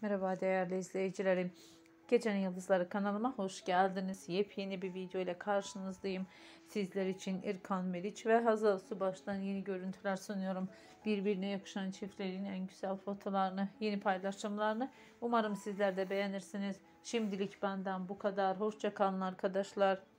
Merhaba değerli izleyicilerim. Gecenin Yıldızları kanalıma hoş geldiniz. Yepyeni bir video ile karşınızdayım. Sizler için İrkan Meriç ve Hazal Subaş'tan yeni görüntüler sunuyorum. Birbirine yakışan çiftlerin en güzel fotolarını, yeni paylaşımlarını umarım sizler de beğenirsiniz. Şimdilik benden bu kadar. Hoşça kalın arkadaşlar.